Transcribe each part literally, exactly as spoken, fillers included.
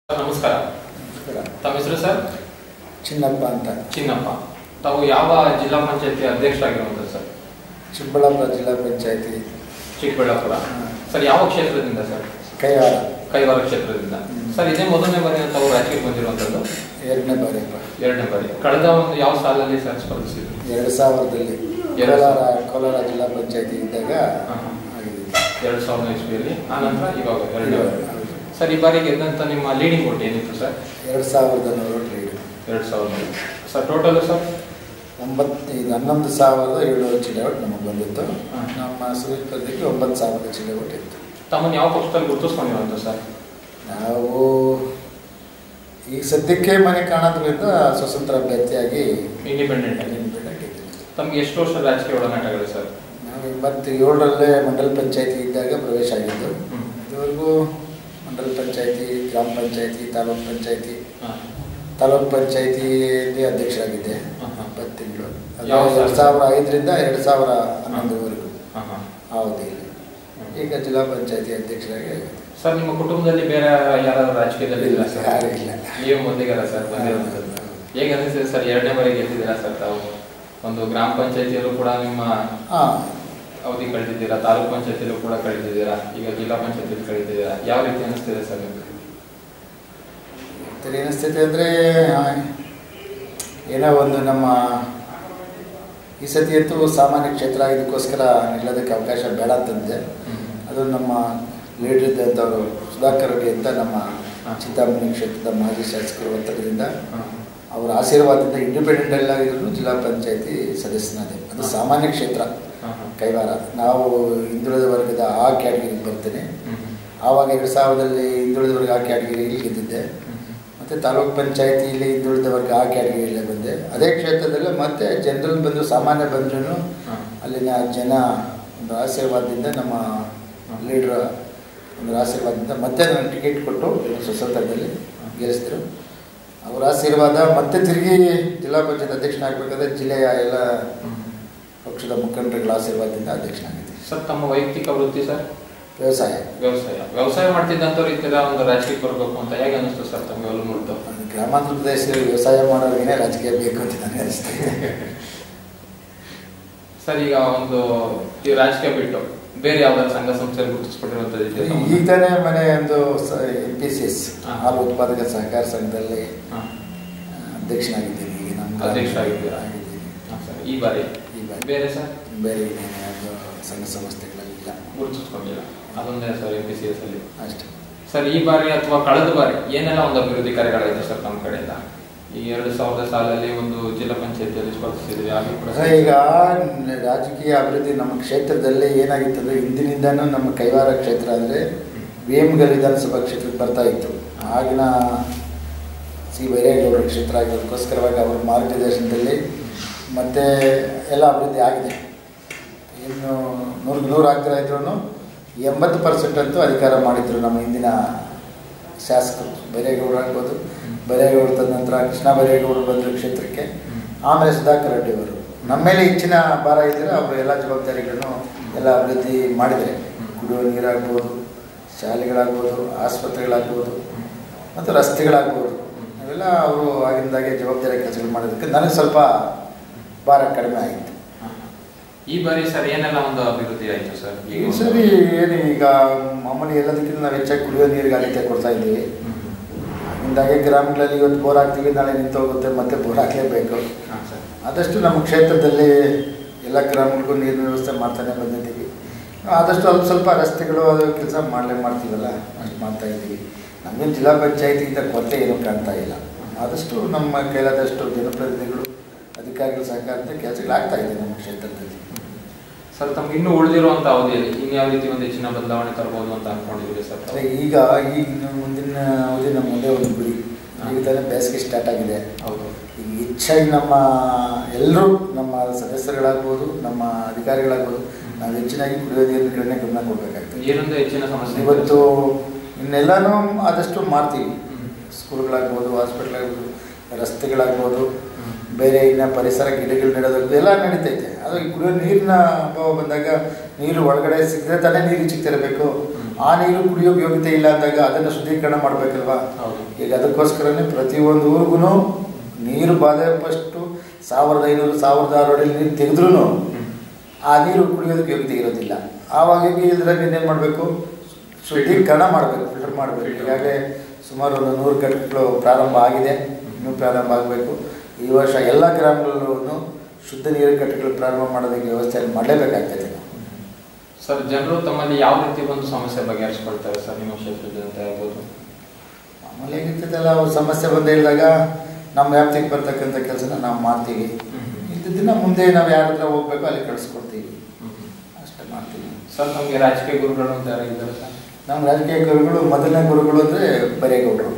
ನಮಸ್ಕಾರ. ತಮ್ಮ ಹೆಸರು ಸರ್? ಚಿನ್ನಪ್ಪ ಅಂತ. ಚಿನ್ನಪ್ಪ, ತಾವು ಯಾವ ಜಿಲ್ಲಾ ಪಂಚಾಯತಿ ಅಧ್ಯಕ್ಷರಾಗಿರುವಂಥದ್ದು ಸರ್? ಚಿಕ್ಕಬಳ್ಳಾಪುರ ಜಿಲ್ಲಾ ಪಂಚಾಯತಿ. ಚಿಕ್ಕಬಳ್ಳಾಪುರ ಸರ್. ಯಾವ ಕ್ಷೇತ್ರದಿಂದ ಸರ್? ಕೈವಾರ. ಕೈವಾರ ಕ್ಷೇತ್ರದಿಂದ. ಸರ್, ಇದೇ ಮೊದಲನೇ ಬಾರಿ ತಾವು ರಾಜಕೀಯಕ್ಕೆ ಬಂದಿರುವಂಥದ್ದು? ಎರಡನೇ ಬಾರಿ. ಎರಡನೇ ಬಾರಿ. ಕಳೆದ ಒಂದು ಯಾವ ಸಾಲಲ್ಲಿ ಸರ್ ಸ್ಪರ್ಧಿಸಿದ್ರು? ಎರಡು ಸಾವಿರದಲ್ಲಿ ಕೋಲಾರ ಕೋಲಾರ ಜಿಲ್ಲಾ ಪಂಚಾಯತಿ ಇದ್ದಾಗ ಎರಡು ಸಾವಿರದ ಇಸ್ವಿಯಲ್ಲಿ. ಆನಂತರ ಇವಾಗ ಎರಡನೇ ಬಾರಿ. ಸರ್, ಈ ಬಾರಿ ಗೆದ್ದಂಥ ನಿಮ್ಮ ಲೀಡಿಂಗ್ ಓಟ್ ಏನಿತ್ತು ಸರ್? ಎರಡು ಸಾವಿರದ ನೂರು ಲೀಡ್. ಎರಡು ಸಾವಿರದ ಸರ್. ಟೋಟಲ್ ಸರ್ ಒಂಬತ್ತು ಇದು ಹನ್ನೊಂದು ಸಾವಿರದ ಏಳುನೂರು ಚಿಲ್ಲರೆ ಓಟ್ ನಮಗೆ ಬಂದಿತ್ತು. ನಮ್ಮ ಸುಸ್ಪರ್ಧೆಗೆ ಒಂಬತ್ತು ಸಾವಿರದ ಚಿಲ್ಲರೆ ಓಟ್ ಇತ್ತು. ತಮ್ಮನ್ನು ಯಾವ ಪಕ್ಷದಲ್ಲಿ ಗುರುತಿಸ್ಕೊಂಡಿರುವಂಥ ಸರ್? ನಾವು ಈಗ ಸದ್ಯಕ್ಕೆ ಮನೆ ಕಾಣೋದ್ರಿಂದ ಸ್ವತಂತ್ರ ಅಭ್ಯರ್ಥಿಯಾಗಿ ಇಂಡಿಪೆಂಡೆಂಟ್ ಆಗಿ ಇಂಡಿಪೆಂಡೆಂಟ್ ಇದ್ದೀವಿ. ತಮಗೆ ಎಷ್ಟು ವರ್ಷ ರಾಜಕೀಯ ಒಡನಾಟಗಳು ಸರ್? ನಾವು ಎಂಬತ್ತು ಏಳರಲ್ಲೇ ಮಂಡಲ ಪಂಚಾಯತಿ ಇದ್ದಾಗ ಪ್ರವೇಶ ಆಗಿದ್ದು. ಇದುವರೆಗೂ ಮಂಡಲ ಪಂಚಾಯತಿ, ಗ್ರಾಮ ಪಂಚಾಯತಿ, ತಾಲೂಕು ಪಂಚಾಯತಿ, ತಾಲೂಕು ಪಂಚಾಯತಿಯಲ್ಲಿ ಅಧ್ಯಕ್ಷರಾಗಿದ್ದೆ ಇಪ್ಪತ್ತು ತಿಂಗಳು. ಎರಡು ಸಾವಿರ ಐದರಿಂದ ಎರಡು ಸಾವಿರ ಹನ್ನೊಂದರವರೆಗೂ ಅವಧಿಯಲ್ಲಿ. ಈಗ ಜಿಲ್ಲಾ ಪಂಚಾಯತಿ ಅಧ್ಯಕ್ಷರಾಗಿ. ಸರ್, ನಿಮ್ಮ ಕುಟುಂಬದಲ್ಲಿ ಬೇರೆ ಯಾರಾದರೂ ರಾಜಕೀಯದಲ್ಲಿ ಇಲ್ಲ ಸರ್? ಯಾರೂ ಇಲ್ಲ. ನೀವು ಮೊದಲಿಗರ ಸರ್ ಬಂದಿರುವಂಥದ್ದು? ಹೇಗೆ ಅನಿಸಿದೆ ಸರ್? ಎರಡನೇ ಬಾರಿ ಗೆದ್ದಿದ್ದೀರಾ ಸರ್ ತಾವು. ಒಂದು ಗ್ರಾಮ ಪಂಚಾಯತಿಯಲ್ಲೂ ಕೂಡ ನಿಮ್ಮ ಅವಧಿ ಕಳೆದಿದ್ದೀರಾ, ತಾಲೂಕು ಪಂಚಾಯತಿಯಲ್ಲೂ ಕೂಡ ಕಳೆದಿದ್ದೀರಾ, ಈಗ ಜಿಲ್ಲಾ ಪಂಚಾಯತಿಯಲ್ಲಿ ಕಳೆದಿದ್ದೀರಾ. ಯಾವ ರೀತಿ ಅನಿಸ್ತಿದೆ ಸರ್ ನಿಮಗೆ? ಏನಿಸ್ತಿದೆ ಅಂದರೆ, ಏನೋ ಒಂದು ನಮ್ಮ ಈ ಸತಿ ಅಂತೂ ಸಾಮಾನ್ಯ ಕ್ಷೇತ್ರ ಇದಕ್ಕೋಸ್ಕರ ನಿಲ್ಲೋದಕ್ಕೆ ಅವಕಾಶ ಬೇಡ ಅಂತಂದೆ. ಅದು ನಮ್ಮ ಲೀಡರ್ ಇದ್ದಂಥವರು ಸುಧಾಕರ್ಗೆ ಅಂತ ನಮ್ಮ ಚಿಂತಾಮಣಿ ಕ್ಷೇತ್ರದ ಮಾಜಿ ಶಾಸಕರು ಒತ್ತಡದಿಂದ ಅವರ ಆಶೀರ್ವಾದದಿಂದ ಇಂಡಿಪೆಂಡೆಂಟ್ ಎಲ್ಲಾಗಿದ್ರು ಜಿಲ್ಲಾ ಪಂಚಾಯತಿ ಸದಸ್ಯನಾದೆ. ಅದು ಸಾಮಾನ್ಯ ಕ್ಷೇತ್ರ ಕೈವಾರ. ನಾವು ಹಿಂದುಳಿದ ವರ್ಗದ ಆ ಕ್ಯಾಟಗಿರಿಗೆ ಬರ್ತೇನೆ. ಆವಾಗ ಎರಡು ಸಾವಿರದಲ್ಲಿ ಹಿಂದುಳಿದ ವರ್ಗ ಆ ಕ್ಯಾಟಗಿರಿಯಲ್ಲಿ ಗೆದ್ದಿದ್ದೆ. ಮತ್ತು ತಾಲೂಕು ಪಂಚಾಯತಿಯಲ್ಲಿ ಹಿಂದುಳಿದ ವರ್ಗ ಆ ಕ್ಯಾಟಗಿರಿಯಲ್ಲೇ ಬಂದೆ. ಅದೇ ಕ್ಷೇತ್ರದಲ್ಲೇ ಮತ್ತೆ ಜನರಲ್ ಬಂದು ಸಾಮಾನ್ಯ ಬಂದ್ರೂ ಅಲ್ಲಿನ ಜನ ಒಂದು ಆಶೀರ್ವಾದದಿಂದ, ನಮ್ಮ ಲೀಡ್ರ ಒಂದು ಆಶೀರ್ವಾದದಿಂದ ಮತ್ತೆ ನನಗೆ ಟಿಕೆಟ್ ಕೊಟ್ಟು ಸ್ವತಂತ್ರದಲ್ಲಿ ಗೆಲ್ಲಿಸಿದ್ರು. ಅವರ ಆಶೀರ್ವಾದ ಮತ್ತೆ ತಿರುಗಿ ಜಿಲ್ಲಾ ಪಂಚಾಯತ್ ಅಧ್ಯಕ್ಷನಾಗಬೇಕಾದ್ರೆ ಜಿಲ್ಲೆಯ ಎಲ್ಲ ಪಕ್ಷದ ಮುಖಂಡರುಗಳ ಆಶೀರ್ವಾದದಿಂದ ಅಧ್ಯಕ್ಷನಾಗಿದ್ದೆ. ಸರ್, ತಮ್ಮ ವೈಯಕ್ತಿಕ ವೃತ್ತಿ ಸರ್? ವ್ಯವಸಾಯ. ವ್ಯವಸಾಯ ವ್ಯವಸಾಯ ಮಾಡ್ತಿದ್ದಂಥವ್ರು ಈ ಥರ ಒಂದು ರಾಜಕೀಯಕ್ಕೆ ಬರಬೇಕು ಅಂತ ಹೇಗೆ ಅನ್ನಿಸ್ತು ಸರ್ ತಮಗೆ? ಎಲ್ಲ ನೋಡ್ತು ಗ್ರಾಮಾಂತರ ಪ್ರದೇಶದಲ್ಲಿ ವ್ಯವಸಾಯ ಮಾಡೋರಿಗೇ ರಾಜಕೀಯ ಬೇಕು ಅಂತ ನನಗೆ ಅನಿಸ್ತದೆ ಸರ್. ಈಗ ಒಂದು ಈ ರಾಜಕೀಯ ಬಿಟ್ಟು ಬೇರೆ ಯಾವ್ದಾದ್ರು ಸಂಘ ಸಂಸ್ಥೆಯಲ್ಲಿ ಗುರುತಿಸ್ಕೊಂಡಿರುವಂಥದ್ದು? ಈಗ ತಾನೇ ಮನೆ ಒಂದು ಎಂ ಪಿ ಸಿ ಎಸ್ ಹಾಲು ಉತ್ಪಾದಕ ಸಹಕಾರ ಸಂಘದಲ್ಲಿ ಅಧ್ಯಕ್ಷನಾಗಿದ್ದೀನಿ. ಈಗ ನಮ್ಮ ಅಧ್ಯಕ್ಷರಾಗಿದ್ದೀರಾ? ಸರ್, ಈ ಬಾರಿ ಈ ಬಾರಿ ಬೇರೆ ಸರ್? ಬೇರೆ ಯಾವುದು ಸಂಘ ಸಂಸ್ಥೆಗಳಲ್ಲಿ ಇಲ್ಲ, ಗುರುತಿಸ್ಕೊಂಡಿಲ್ಲ. ಅದೊಂದೇ sir M P C S ಅಲ್ಲಿ ಅಷ್ಟೇ. ಸರ್, ಈ ಬಾರಿ ಅಥವಾ ಕಳೆದ ಬಾರಿ ಏನೆಲ್ಲ ಒಂದು ಅಭಿವೃದ್ಧಿ ಕಾರ್ಯಗಳಾಯಿತು ಸರ್ ನಮ್ಮ ಕಡೆಯಿಂದ? ಈ ಎರಡು ಸಾವಿರದ ಸಾಲಲ್ಲಿ ಒಂದು ಜಿಲ್ಲಾ ಪಂಚಾಯತಿಯಲ್ಲಿ ಸ್ಪರ್ಧಿಸಿದ್ವಿ. ಆಗಿ ಕೂಡ ಈಗ ರಾಜಕೀಯ ಅಭಿವೃದ್ಧಿ ನಮ್ಮ ಕ್ಷೇತ್ರದಲ್ಲಿ ಏನಾಗಿತ್ತು ಅಂದರೆ, ಹಿಂದಿನಿಂದನೂ ನಮ್ಮ ಕೈವಾರ ಕ್ಷೇತ್ರ ಅಂದರೆ ವೇಮಗಲ್ ವಿಧಾನಸಭಾ ಕ್ಷೇತ್ರಕ್ಕೆ ಬರ್ತಾ ಇತ್ತು. ಆಗಿನ ಸಿ ಬೈರೇಗೌಡರ ಕ್ಷೇತ್ರ ಆಗಿರೋದಕ್ಕೋಸ್ಕರವಾಗಿ ಅವರ ಮಾರ್ಗದರ್ಶನದಲ್ಲಿ ಮತ್ತೆ ಎಲ್ಲ ಅಭಿವೃದ್ಧಿ ಆಗಿದೆ. ಇನ್ನು ನೂರು ನೂರು ಆಗ್ತಾ ಇದ್ರು ಎಂಬತ್ತು ಪರ್ಸೆಂಟ್ ಅಂತೂ ಅಧಿಕಾರ ಮಾಡಿದ್ರು ನಮ್ಮ ಹಿಂದಿನ ಶಾಸಕರು. ಬೈರೇಗೌಡರು ಆಗ್ಬೋದು, ಬೈರೇಗೌಡರ ತದ ನಂತರ ಕೃಷ್ಣ ಬೈರೇಗೌಡರು ಬಂದರು ಕ್ಷೇತ್ರಕ್ಕೆ. ಆಮೇಲೆ ಸುಧಾಕರ್ ರೆಡ್ಡಿ ಅವರು. ನಮ್ಮ ಮೇಲೆ ಹೆಚ್ಚಿನ ಭಾರ ಇದ್ದರೆ ಅವರು ಎಲ್ಲ ಜವಾಬ್ದಾರಿಗಳನ್ನು ಎಲ್ಲ ಅಭಿವೃದ್ಧಿ ಮಾಡಿದರೆ, ಕುಡಿಯುವ ನೀರಾಗ್ಬೋದು, ಶಾಲೆಗಳಾಗ್ಬೋದು, ಆಸ್ಪತ್ರೆಗಳಾಗ್ಬೋದು, ಮತ್ತು ರಸ್ತೆಗಳಾಗ್ಬೋದು, ಅವೆಲ್ಲ ಅವರು ಆಗಿಂದಾಗೆ ಜವಾಬ್ದಾರಿ ಕೆಲಸಗಳು ಮಾಡೋದಕ್ಕೆ ನನಗೆ ಸ್ವಲ್ಪ ಭಾರ ಕಡಿಮೆ ಆಗಿತ್ತು. ಈ ಬಾರಿ ಸರ್ ಏನೆಲ್ಲ ಒಂದು ಅಭಿವೃದ್ಧಿ ಆಯಿತು ಸರ್? ಈ ಸರಿ ಏನು, ಈಗ ಮಾಮೂಲಿ ಎಲ್ಲದಕ್ಕಿಂತ ನಾವು ಹೆಚ್ಚಾಗಿ ಕುಡಿಯೋ ನೀರಿಗೆ ಆದ್ಯತೆ ಕೊಡ್ತಾ ಇದ್ದೀವಿ. ಹಿಂದಾಗೆ ಗ್ರಾಮಗಳಲ್ಲಿ ಇವತ್ತು ಬೋರ್ ಹಾಕ್ತೀವಿ, ನಾಳೆ ನಿಂತೋಗುತ್ತೆ, ಮತ್ತೆ ಬೋರ್ ಹಾಕಲೇಬೇಕು. ಆದಷ್ಟು ನಮ್ಮ ಕ್ಷೇತ್ರದಲ್ಲಿ ಎಲ್ಲ ಗ್ರಾಮಗಳಿಗೂ ನೀರಿನ ವ್ಯವಸ್ಥೆ ಮಾಡ್ತಾನೆ ಬಂದಿದ್ದೀವಿ. ಆದಷ್ಟು ಅಲ್ಪ ಸ್ವಲ್ಪ ರಸ್ತೆಗಳು ಅದು ಕೆಲಸ ಮಾಡಲೇ ಮಾಡ್ತೀವಲ್ಲ, ಅಷ್ಟು ಮಾಡ್ತಾಯಿದ್ದೀವಿ. ನಮಗೆ ಜಿಲ್ಲಾ ಪಂಚಾಯತಿಯಿಂದ ಕೊರತೆ ಏನೂ ಕಾಣ್ತಾ ಇಲ್ಲ. ಆದಷ್ಟು ನಮ್ಮ ಕೈಲಾದಷ್ಟು ಜನಪ್ರತಿನಿಧಿಗಳು, ಅಧಿಕಾರಿಗಳ ಸಹಕಾರದಿಂದ ಕೆಲಸಗಳಾಗ್ತಾ ಇದೆ ನಮ್ಮ ಕ್ಷೇತ್ರದಲ್ಲಿ. ಸರ್, ತಮ್ಗೆ ಇನ್ನೂ ಉಳಿದಿರುವಂಥ ಅವಧಿಯಲ್ಲಿ ಇನ್ಯಾವ ರೀತಿ ಒಂದು ಹೆಚ್ಚಿನ ಬದಲಾವಣೆ ತರ್ಬೋದು ಅಂತ ಅಂದ್ಕೊಂಡಿದ್ದೀವಿ ಸರ್? ಈಗ ಈಗ ಮುಂದಿನ ಅವಧಿ ನಮ್ಮ ಮುಂದೆ ಒಂದು ಗುರಿ. ಈಗ ತಾನೇ ಬೇಸಿಗೆ ಸ್ಟಾರ್ಟ್ ಆಗಿದೆ. ಹೌದು. ಈಗ ಹೆಚ್ಚಾಗಿ ನಮ್ಮ ಎಲ್ಲರೂ, ನಮ್ಮ ಸದಸ್ಯರುಗಳಾಗ್ಬೋದು, ನಮ್ಮ ಅಧಿಕಾರಿಗಳಾಗ್ಬೋದು, ನಾವು ಹೆಚ್ಚಿನಾಗಿ ಕುಡಿಯೋ ನೀರಿನ ಕಡೆ ಗಮನ ಕೊಡಬೇಕಾಗ್ತದೆ. ನೀರಿಂದ ಹೆಚ್ಚಿನ ಸಮಸ್ಯೆ ಇವತ್ತು ಇನ್ನೆಲ್ಲನೂ ಆದಷ್ಟು ಮಾಡ್ತೀವಿ. ಸ್ಕೂಲ್ಗಳಾಗ್ಬೋದು, ಹಾಸ್ಪಿಟ್ಲಾಗ್ಬೋದು, ರಸ್ತೆಗಳಾಗ್ಬೋದು, ಬೇರೆ ಇನ್ನು ಪರಿಸರ ಗಿಡಗಳು ನೆಡೋದು ಎಲ್ಲ ನಡೀತೈತೆ. ಅದು ಈ ಕುಡಿಯೋ ನೀರಿನ ಅಭಾವ ಬಂದಾಗ ನೀರು ಒಳಗಡೆ ಸಿಕ್ಕರೆ ತಾನೇ ನೀರು ಸಿಗ್ತಿರಬೇಕು. ಆ ನೀರು ಕುಡಿಯೋಕೆ ಯೋಗ್ಯತೆ ಇಲ್ಲ ಅಂದಾಗ ಅದನ್ನು ಶುದ್ಧೀಕರಣ ಮಾಡಬೇಕಲ್ವಾ. ಈಗ ಅದಕ್ಕೋಸ್ಕರನೇ ಪ್ರತಿಯೊಂದು ಊರಿಗೂ ನೀರು ಬಾಧೆ ಫಸ್ಟು ಸಾವಿರದ ಐನೂರು ಸಾವಿರದ ಆರು ಅಡಿ ನೀರು ತೆಗೆದ್ರೂ ಆ ನೀರು ಕುಡಿಯೋದಕ್ಕೆ ಯೋಗ್ಯತೆ ಇರೋದಿಲ್ಲ. ಆವಾಗ ಇದ್ರಾಗ ಇನ್ನೇನು ಮಾಡಬೇಕು, ಶುದ್ಧೀಕರಣ ಮಾಡಬೇಕು, ಫಿಲ್ಟರ್ ಮಾಡಬೇಕು. ಈಗಾಗಲೇ ಸುಮಾರು ಒಂದು ನೂರು ಘಟಕಗಳು ಪ್ರಾರಂಭ ಆಗಿದೆ, ಇನ್ನೂ ಪ್ರಾರಂಭ ಆಗಬೇಕು. ಈ ವರ್ಷ ಎಲ್ಲ ಗ್ರಾಮಗಳಲ್ಲೂ ಶುದ್ಧ ನೀರಿನ ಘಟಕಗಳು ಪ್ರಾರಂಭ ಮಾಡೋದಕ್ಕೆ ವ್ಯವಸ್ಥೆಯನ್ನು ಮಾಡಲೇಬೇಕಾಗ್ತದೆ. ಸರ್, ಜನರು ತಮ್ಮಲ್ಲಿ ಯಾವ ರೀತಿ ಒಂದು ಸಮಸ್ಯೆ ಬಗೆಹರಿಸ್ಕೊಳ್ತಾರೆ ಸರ್ ನಿಮ್ಮ ಕ್ಷೇತ್ರದ ಜನತೆ ಆಗ್ಬೋದು? ಆಮೇಲೆ ಹೇಗಿರ್ತದಲ್ಲ, ಅವ್ರ ಸಮಸ್ಯೆ ಬಂದು ಹೇಳಿದಾಗ ನಮ್ಮ ವ್ಯಾಪ್ತಿಗೆ ಬರ್ತಕ್ಕಂಥ ಕೆಲಸನ ನಾವು ಮಾಡ್ತೀವಿ. ಇದ್ದಿದ್ದನ್ನ ಮುಂದೆ ನಾವು ಯಾರ ಹತ್ರ ಹೋಗ್ಬೇಕು ಅಲ್ಲಿ ಕಳಿಸ್ಕೊಡ್ತೀವಿ, ಅಷ್ಟೇ ಮಾಡ್ತೀವಿ. ಸರ್, ನಮಗೆ ರಾಜಕೀಯ ಗುರುಗಳು ಅಂತ ಯಾರಾಗಿದ್ದಾರೆ ಸರ್? ನಮ್ಮ ರಾಜಕೀಯ ಗುರುಗಳು ಮೊದಲನೇ ಗುರುಗಳು ಅಂದರೆ ಬರೇಗೌಡರು.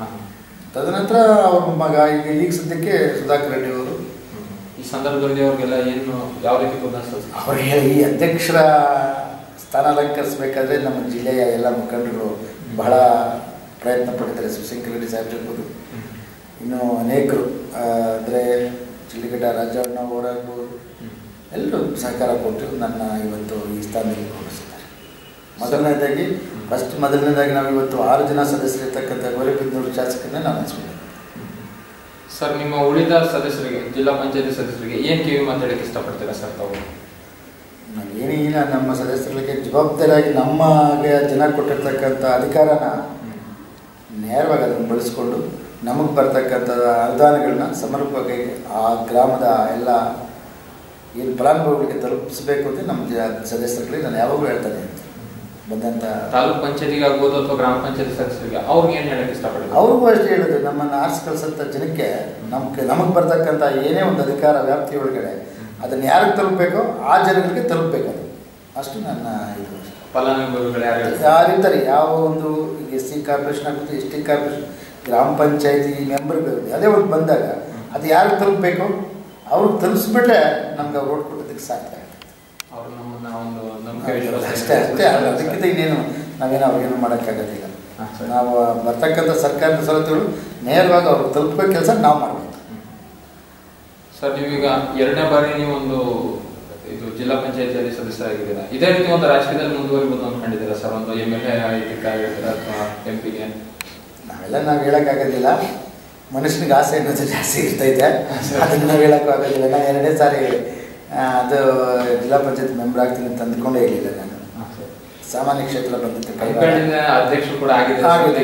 ತದನಂತರ ಅವ್ರ ಮಗ ಈಗ ಈಗ ಸದ್ಯಕ್ಕೆ ಸುಧಾಕರ್ ರೆಡ್ಡಿ ಅವರು. ಈ ಸಂದರ್ಭದಲ್ಲಿ ಅವ್ರಿಗೆಲ್ಲ ಏನು ಯಾವ ರೀತಿ ಪ್ರೋತ್ಸಾಹಿಸ್ತಾರೆ? ಅವರಿಗೆ ಈ ಅಧ್ಯಕ್ಷರ ಸ್ಥಾನ ಅಲಂಕರಿಸಬೇಕಾದ್ರೆ ನಮ್ಮ ಜಿಲ್ಲೆಯ ಎಲ್ಲ ಮುಖಂಡರು ಬಹಳ ಪ್ರಯತ್ನ ಪಡ್ತಾರೆ. ಶಿವಶಂಕರ ರೆಡ್ಡಿ ಸಾಹೇಬ್ರಿರ್ಬೋದು, ಇನ್ನು ಅನೇಕರು ಅಂದರೆ ಚಿಲ್ಲಿಗಡ್ಡ ರಾಜಣ್ಣ ಅವರಾಗ್ಬೋದು, ಎಲ್ಲರೂ ಸಹಕಾರ ಕೊಟ್ಟು ನನ್ನ ಇವತ್ತು ಈ ಸ್ಥಾನದಲ್ಲಿ ಕೂರಿಸಿದ್ದಾರೆ. ಮೊದಲನೇದಾಗಿ ಫಸ್ಟ್ ಮೊದಲನೇದಾಗಿ ನಾವು ಇವತ್ತು ಆರು ಜನ ಸದಸ್ಯರಿರ್ತಕ್ಕಂಥ ಗೌರಿಬಿದನೂರು ಶಾಸಕರನ್ನ ನಾನು ಹಂಚ್ಕೊಂಡಿದ್ದೆ. ಸರ್, ನಿಮ್ಮ ಉಳಿದ ಸದಸ್ಯರಿಗೆ, ಜಿಲ್ಲಾ ಪಂಚಾಯತಿ ಸದಸ್ಯರಿಗೆ ಏನು ಕಿವಿ ಮಾತಾಡೋಕ್ಕೆ ಇಷ್ಟಪಡ್ತೀರಾ ಸರ್ ತಾವು? ನಾನು ಏನಿಲ್ಲ, ನಮ್ಮ ಸದಸ್ಯರಿಗೆ ಜವಾಬ್ದಾರಿಯಾಗಿ ನಮಗೆ ಜನ ಕೊಟ್ಟಿರ್ತಕ್ಕಂಥ ಅಧಿಕಾರನ ನೇರವಾಗಿ ಅದನ್ನು ಬಳಸ್ಕೊಂಡು ನಮಗೆ ಬರ್ತಕ್ಕಂಥ ಅನುದಾನಗಳನ್ನ ಸಮರ್ಪಕವಾಗಿ ಆ ಗ್ರಾಮದ ಎಲ್ಲ ಏನು ಫಲಾನುಭವಿಗಳಿಗೆ ತಲುಪಿಸಬೇಕು ಅಂತ ನಮ್ಮ ಜ ಸದಸ್ಯರುಗಳಿಗೆ ನಾನು ಯಾವಾಗಲೂ ಹೇಳ್ತಾನೆ ಬಂದಂಥ ತಾಲೂಕ್ ಪಂಚಾಯತಿಗೆ ಆಗ್ಬೋದು ಅಥವಾ ಗ್ರಾಮ ಪಂಚಾಯತಿ ಸದಸ್ಯರಿಗೆ ಅವ್ರಿಗೆ ಏನು ಹೇಳೋಕ್ಕೆ ಇಷ್ಟಪಡ್ತಾರೆ? ಅವ್ರಿಗೂ ಅಷ್ಟೇ ಹೇಳೋದು, ನಮ್ಮನ್ನು ಆರಿಸಿ ಕಳಿಸಂಥ ಜನಕ್ಕೆ ನಮ್ಗೆ ನಮಗೆ ಬರ್ತಕ್ಕಂಥ ಏನೇ ಒಂದು ಅಧಿಕಾರ ವ್ಯಾಪ್ತಿ ಒಳಗಡೆ ಅದನ್ನು ಯಾರಿಗೆ ತಲುಪಬೇಕೋ ಆ ಜನಗಳಿಗೆ ತಲುಪಬೇಕು, ಅದು ಅಷ್ಟು ನನ್ನ ಇದು. ಫಲಾನುಭವಿಗಳು ಯಾರು ಯಾರಿದ್ದಾರೆ, ಯಾವ ಒಂದು ಎಸ್ ಸಿ ಕಾರ್ಪೊರೇಷನ್ ಆಗುತ್ತೆ, ಎಸ್ ಟಿ ಕಾರ್ಪೊರೇಷನ್, ಗ್ರಾಮ ಪಂಚಾಯತಿ ಮೆಂಬರ್ಗಳು ಅದೇ ಒಂದು ಬಂದಾಗ ಅದು ಯಾರಿಗೆ ತಲುಪಬೇಕು ಅವ್ರಿಗೆ ತಲುಪಿಸ್ಬಿಟ್ರೆ ನಮ್ಗೆ ಅವ್ರು ಓಟ್ ಕೊಟ್ಟೋದಕ್ಕೆ ಸಾಧ್ಯ. ಅವರು ನಮ್ಮನ್ನ ಒಂದು ನಂಬಿಕೆ ಅಷ್ಟೇ ಅಷ್ಟೇ ಅದಕ್ಕಿಂತ ಇನ್ನೇನು ನಾವೇನು ಅವ್ರಿಗೇನು ಮಾಡೋಕ್ಕಾಗೋದಿಲ್ಲ. ನಾವು ಬರ್ತಕ್ಕಂಥ ಸರ್ಕಾರದ ಸವಲತ್ತುಗಳು ನೇರವಾಗಿ ಅವ್ರಿಗೆ ತಲುಪೋ ಕೆಲಸ ನಾವು ಮಾಡಬೇಕು. ಸರ್, ನೀವೀಗ ಎರಡನೇ ಬಾರಿ ನೀವೊಂದು ಇದು ಜಿಲ್ಲಾ ಪಂಚಾಯತಿಯಲ್ಲಿ ಸದಸ್ಯರಾಗಿದ್ದೀರಾ. ಇದೇ ರೀತಿ ಒಂದು ರಾಜಕೀಯದಲ್ಲಿ ಮುಂದುವರಿಬೋದು ಅಂದ್ಕೊಂಡಿದ್ದೀರಾ ಸರ್? ಒಂದು ಎಮ್ ಎಲ್ ಎ ಆಗಿದ್ದೀರಾ ಅಥವಾ ಎಂ ಪಿಗೆ? ನಾವೆಲ್ಲ ನಾವು ಹೇಳೋಕ್ಕಾಗೋದಿಲ್ಲ, ಮನುಷ್ಯನಿಗೆ ಆಸೆ ಅನ್ನೋದು ಜಾಸ್ತಿ ಇರ್ತೈತೆ, ಅದನ್ನು ನಾವು ಹೇಳೋಕ್ಕೂ ಆಗೋದಿಲ್ಲ. ನಾನು ಎರಡನೇ ಸಾರಿ ಅದು ಜಿಲ್ಲಾ ಪಂಚಾಯತ್ ಮೆಂಬರ್ ಆಗ್ತೀನಿ ಅಂತ ಅಂದ್ಕೊಂಡೇ ಇರಲಿಲ್ಲ. ನಾನು ಸಾಮಾನ್ಯ ಕ್ಷೇತ್ರ ಬಂದಿತ್ತು, ಅಧ್ಯಕ್ಷರು ಕೂಡ ಆಗಿದೆ.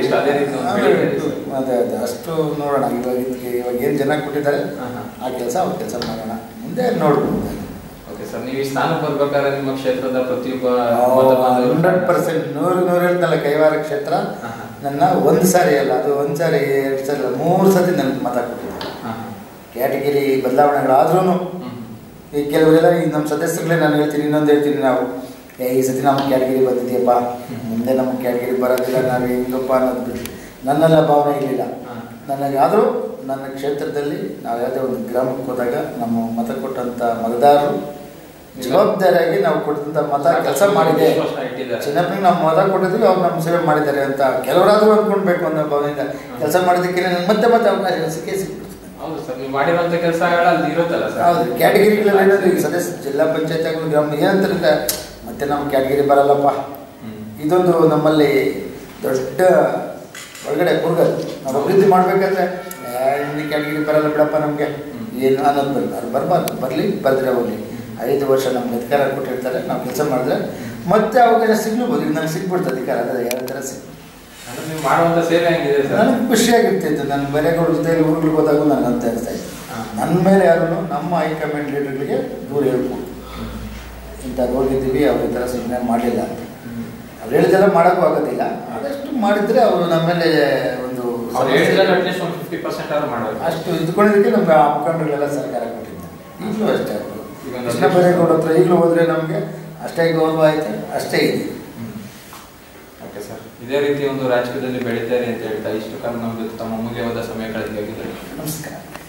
ಅದೇ ಅದೇ ಅಷ್ಟು ನೋಡೋಣ. ಇವಾಗ ಇವಾಗ ಏನು ಜನ ಕೊಟ್ಟಿದ್ದಾರೆ ಆ ಕೆಲಸ ಅವ್ರ ಕೆಲಸ ಮಾಡೋಣ, ಮುಂದೆ ನೋಡ್ಬೋದು. ಓಕೆ ಸರ್, ನೀವು ಈ ಸ್ಥಾನಕ್ಕೆ ಬರ್ಬೇಕಾದ್ರೆ ನಿಮ್ಮ ಕ್ಷೇತ್ರದ ಪ್ರತಿಯೊಬ್ಬ ಹಂಡ್ರೆಡ್ ಪರ್ಸೆಂಟ್ ನೂರು ನೂರು ಹೇಳ್ತಲ್ಲ, ಕೈವಾರ ಕ್ಷೇತ್ರ ನನ್ನ ಒಂದು ಸಾರಿ ಅಲ್ಲ, ಅದು ಒಂದು ಸಾರಿ ಎರಡು ಸಾರಿ ಅಲ್ಲ, ಮೂರು ಸತಿ ನನಗೆ ಮತ ಕೊಟ್ಟಿದ್ದಾರೆ. ಕ್ಯಾಟಗಿರಿ ಬದಲಾವಣೆಗಳಾದ್ರೂ ಈ ಕೆಲವರೆಲ್ಲ ಈ ನಮ್ಮ ಸದಸ್ಯರುಗಳೇ ನಾನು ಹೇಳ್ತೀನಿ, ಇನ್ನೊಂದು ಹೇಳ್ತೀನಿ, ನಾವು ಏ ಈ ಸತಿ ನಮಗೆ ಕ್ಯಾಟಗಿರಿ ಬಂದಿದೆಯಪ್ಪ, ಮುಂದೆ ನಮಗೆ ಕ್ಯಾಟಗಿರಿ ಬರೋದಿಲ್ಲ, ನಾವು ಹೆಂಗಪ್ಪ ಅನ್ನೋದು ಬಿಟ್ಟು ನನ್ನೆಲ್ಲ ಭಾವನೆ ಇರಲಿಲ್ಲ ನನಗೆ. ಆದರೂ ನನ್ನ ಕ್ಷೇತ್ರದಲ್ಲಿ ನಾವು ಯಾವುದೇ ಒಂದು ಗ್ರಾಮಕ್ಕೆ ಹೋದಾಗ ನಮ್ಮ ಮತ ಕೊಟ್ಟಂಥ ಮತದಾರರು ಜವಾಬ್ದಾರಿಯಾಗಿ ನಾವು ಕೊಟ್ಟಂಥ ಮತ ಕೆಲಸ ಮಾಡಿದೆ, ಚಿನ್ನಪ್ಪನಿಗೆ ನಾವು ಮತ ಕೊಟ್ಟಿದ್ವಿ, ಅವ್ರು ನಮ್ಮ ಸೇವೆ ಮಾಡಿದ್ದಾರೆ ಅಂತ ಕೆಲವರಾದರೂ ಅಂದ್ಕೊಳ್ಬೇಕು ಅನ್ನೋ ಭಾವನೆಯಿಂದ ಕೆಲಸ ಮಾಡೋದಕ್ಕೆ ನನಗೆ ಮತ್ತೆ ಮತ್ತೆ ಅವಕಾಶ ಸಿಕ್ಕೇ ಸಿಕ್ಬಿಡ್ತದೆ. ಹೌದು ಸರ್, ನೀವು ಮಾಡಿರುವಂಥ ಕೆಲಸಗಳು ಅಲ್ಲಿ ಇರುತ್ತಲ್ಲ ಸರ್? ಹೌದು, ಕ್ಯಾಟಗಿರಿಗಳಲ್ಲಿ ಏನಾದರೂ ಈಗ ಸದಸ್ಯ ಜಿಲ್ಲಾ ಪಂಚಾಯತ್ ಆಗಲಿ ಗ್ರಾಮ ಏನಂತಾರೆ, ಮತ್ತೆ ನಮ್ಮ ಕ್ಯಾಟಗಿರಿ ಬರಲ್ಲಪ್ಪ, ಇದೊಂದು ನಮ್ಮಲ್ಲಿ ದೊಡ್ಡ ಒಳಗಡೆ ಕೂರ್ಗದು. ನಾವು ಅಭಿವೃದ್ಧಿ ಮಾಡಬೇಕಾದ್ರೆ ಇನ್ನು ಕ್ಯಾಟಗಿರಿ ಬರಲ್ಲ ಬಿಡಪ್ಪ ನಮಗೆ ಏನು ಅನ್ನೋದು ಬರಲ್ಲ, ಅದು ಬರಬಾರ್ದು, ಬರಲಿ ಬರೆದ್ರೆ ಹೋಗಲಿ. ಐದು ವರ್ಷ ನಮ್ಗೆ ಅಧಿಕಾರ ಕೊಟ್ಟಿರ್ತಾರೆ, ನಾವು ಕೆಲಸ ಮಾಡಿದ್ರೆ ಮತ್ತೆ ಅವಕಾಶ ಸಿಗ್ಲೂಬೋದು. ಈಗ ನನಗೆ ಸಿಗ್ಬಿಡ್ತು ಅಧಿಕಾರ, ಅದೇ ಯಾವ ಥರ ಸಿಗ್ಬೋದು. ನೀವು ಮಾಡುವಂಥ ಸೇವೆ ಹೆಂಗಿದೆ ಸರ್? ನನಗೆ ಖುಷಿಯಾಗಿರ್ತಿತ್ತು. ನನ್ನ ಬರೇಗೌಡ ಜೊತೆಯಲ್ಲಿ ಊರುಗಳಿಗೆ ಹೋದಾಗೂ ನನಗೆ ಅಂತ ಅನಿಸ್ತಾ ಇತ್ತು, ನನ್ನ ಮೇಲೆ ಯಾರು ನಮ್ಮ ಹೈಕಮಾಂಡ್ ಲೀಡರ್ಗಳಿಗೆ ದೂರ ಹೇಳ್ಬೋದು, ಇಂಥದ್ದು ಹೋಗಿದ್ದೀವಿ, ಅವ್ರ ಈ ಥರ ಸುಮ್ಮನೆ ಮಾಡಲಿಲ್ಲ ಅಂತ. ಅವ್ರು ಹೇಳಿದೆಲ್ಲ ಮಾಡೋಕ್ಕೂ ಆಗೋದಿಲ್ಲ, ಆದಷ್ಟು ಮಾಡಿದರೆ ಅವರು ನಮ್ಮ ಮೇಲೆ ಒಂದು ಫಿಫ್ಟಿ ಪರ್ಸೆಂಟ್ ಅವ್ರು ಮಾಡಬೇಕು. ಅಷ್ಟು ಇದ್ಕೊಂಡಿದ್ದಕ್ಕೆ ನಮ್ಗೆ ಆ ಮುಖಂಡರುಗಳೆಲ್ಲ ಸರ್ಕಾರ ಕೊಟ್ಟಿದ್ದಾರೆ. ಈಗಲೂ ಅಷ್ಟೇ, ಅವರು ಕೃಷ್ಣ ಬೈರೇಗೌಡ ಹತ್ರ ಈಗಲೂ ಹೋದರೆ ನಮಗೆ ಅಷ್ಟೇ ಗೌರವ ಆಯಿತು, ಅಷ್ಟೇ ಇದೆ. ಓಕೆ ಸರ್, ಇದೇ ರೀತಿ ಒಂದು ರಾಜಕೀಯದಲ್ಲಿ ಬೆಳೀತಾರೆ ಅಂತ ಹೇಳ್ತಾ ಇಷ್ಟು ಕಾಲ ನಮ್ಮ ಜೊತೆ ತಮ್ಮ ಅಮೂಲ್ಯವಾದ ಸಮಯ ಕಳೆದಿದ್ದಾರೆ. ನಮಸ್ಕಾರ.